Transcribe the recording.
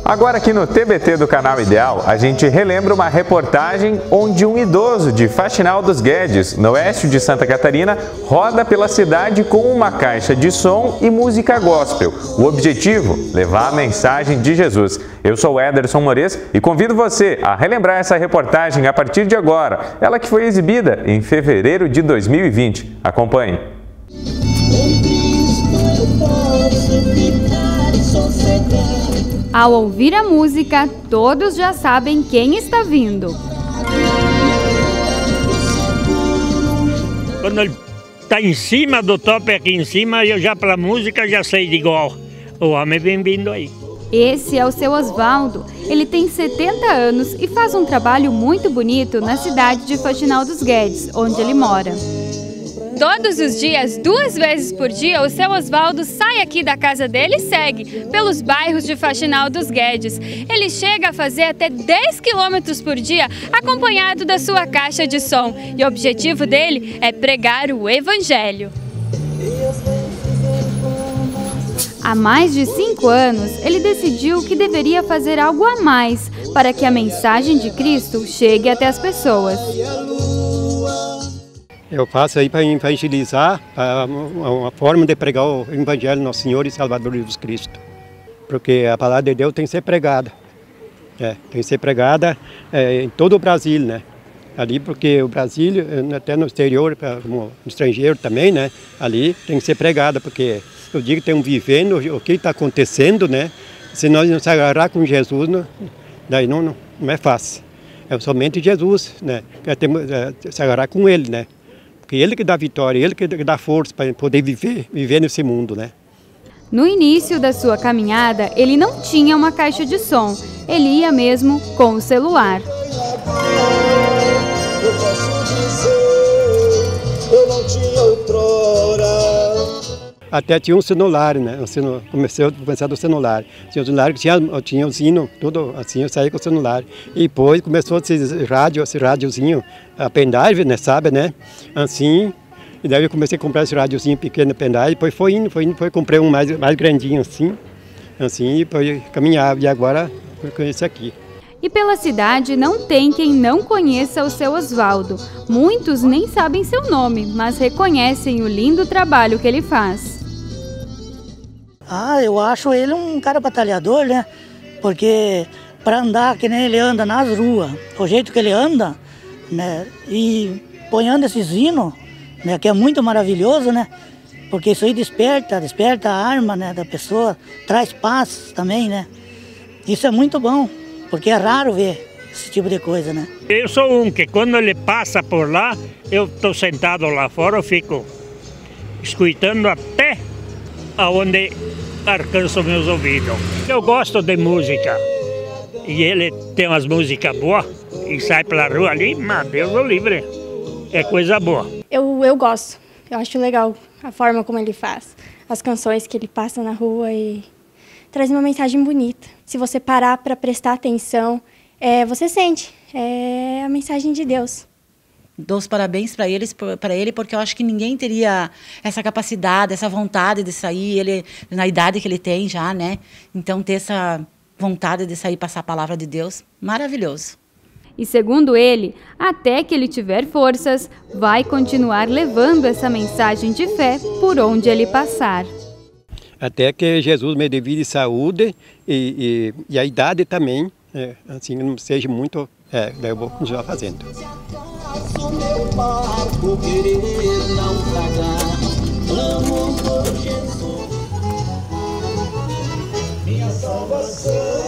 Agora aqui no TBT do Canal Ideal, a gente relembra uma reportagem onde um idoso de Faxinal dos Guedes, no oeste de Santa Catarina, roda pela cidade com uma caixa de som e música gospel. O objetivo? Levar a mensagem de Jesus. Eu sou o Ederson Mores e convido você a relembrar essa reportagem a partir de agora, ela que foi exibida em fevereiro de 2020. Acompanhe. Ao ouvir a música, todos já sabem quem está vindo. Quando ele está em cima do tope aqui em cima, eu já pela música já sei de igual. O homem vem vindo aí. Esse é o seu Osvaldo. Ele tem 70 anos e faz um trabalho muito bonito na cidade de Faxinal dos Guedes, onde ele mora. Todos os dias, 2 vezes por dia, o seu Osvaldo sai aqui da casa dele e segue pelos bairros de Faxinal dos Guedes. Ele chega a fazer até 10 quilômetros por dia, acompanhado da sua caixa de som. E o objetivo dele é pregar o Evangelho. Há mais de 5 anos, ele decidiu que deveria fazer algo a mais para que a mensagem de Cristo chegue até as pessoas. Eu faço aí para evangelizar, uma forma de pregar o Evangelho do nosso Senhor e Salvador Jesus Cristo. Porque a palavra de Deus tem que ser pregada. Tem que ser pregada em todo o Brasil, né? Ali, porque o Brasil, até no exterior, no estrangeiro também, né? Ali tem que ser pregada, porque eu digo que tem vivendo o que está acontecendo, né? Se nós não se agarrar com Jesus, daí não é fácil. É somente Jesus, né? Temos que se agarrar com Ele, né? Porque Ele que dá vitória, Ele que dá força para poder viver nesse mundo, né? No início da sua caminhada, ele não tinha uma caixa de som. Ele ia mesmo com o celular. Eu posso dizer, eu não tinha outrora. Até tinha um celular, né? Comecei a pensar do celular. Tinha um celular que tinha o sino, tudo assim, eu saí com o celular. E depois começou esse rádiozinho, a pendrive, né? Sabe, né? Assim, e daí eu comecei a comprar esse rádiozinho pequeno, pendrive, depois foi indo, comprei um mais grandinho assim, e depois caminhava, e agora eu conheço aqui. E pela cidade não tem quem não conheça o seu Osvaldo. Muitos nem sabem seu nome, mas reconhecem o lindo trabalho que ele faz. Eu acho ele um cara batalhador, né? Porque para andar que nem ele anda nas ruas, o jeito que ele anda, né? E ponhando esses hinos, né? Que é muito maravilhoso, né? Porque isso aí desperta a alma, né, da pessoa, traz paz também, né? Isso é muito bom. Porque é raro ver esse tipo de coisa, né? Eu sou que quando ele passa por lá, eu estou sentado lá fora, eu fico escutando até aonde alcançam meus ouvidos. Eu gosto de música e ele tem umas músicas boas e sai pela rua ali, mas Deus o livre, é coisa boa. Eu gosto, eu acho legal a forma como ele faz, as canções que ele passa na rua e traz uma mensagem bonita. Se você parar para prestar atenção, você sente, é a mensagem de Deus. Dou os parabéns para ele, porque eu acho que ninguém teria essa capacidade, essa vontade de sair, ele na idade que ele tem já, né? Então ter essa vontade de sair e passar a palavra de Deus, maravilhoso. E segundo ele, até que ele tiver forças, vai continuar levando essa mensagem de fé por onde ele passar. Até que Jesus me dê vida e saúde e a idade também, assim, não seja muito, daí eu vou continuar fazendo. Minha salvação.